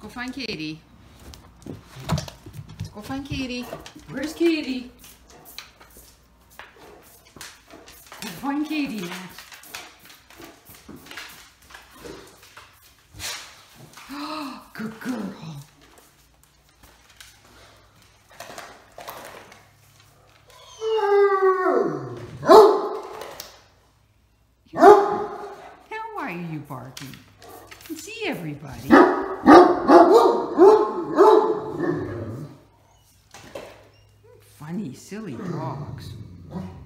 Go find Katie. Let's go find Katie. Where's Katie? Go find Katie, Max. Good girl. Why are you barking? You can see everybody. Funny, silly dogs.